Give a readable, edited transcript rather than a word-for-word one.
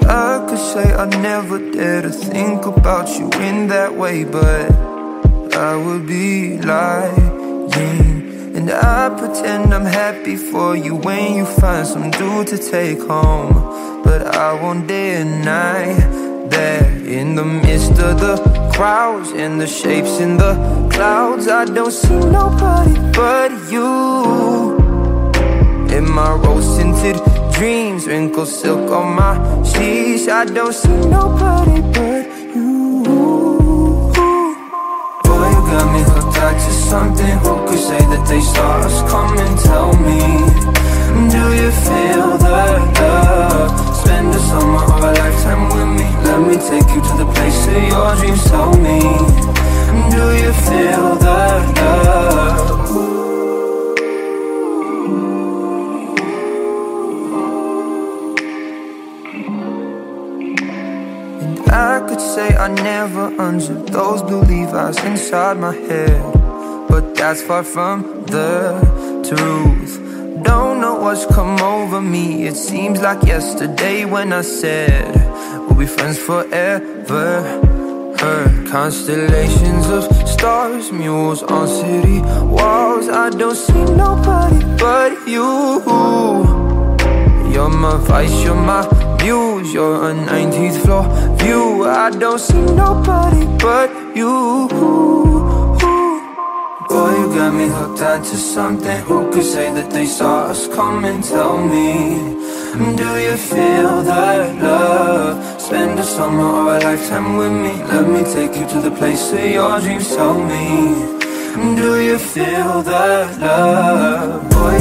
I could say I never dare to think about you in that way, but I would be lying. And I pretend I'm happy for you when you find some dude to take home, but I won't deny that in the midst of the crowds and the shapes in the clouds, I don't see nobody but you. In my rose-tinted dreams, wrinkled silk on my sheets, I don't see nobody but you. Boy, you got me hooked up to something. Who could say that they saw us coming? Tell me, do you feel the love? Spend the summer or a lifetime with me. Let me take you to the place of your dreams. Tell me, do you feel the love? I could say I never unzipped those blue Levi's inside my head, but that's far from the truth. Don't know what's come over me. It seems like yesterday when I said we'll be friends forever. Heard constellations of stars, mules on city walls. I don't see nobody but you. You're my vice, you're my muse, you're a 19th floor view. I don't see nobody but you. Boy, you got me hooked onto something. Who could say that they saw us coming? Tell me, do you feel that love? Spend a summer or a lifetime with me. Let me take you to the place of your dreams. Tell me, do you feel that love? Boy,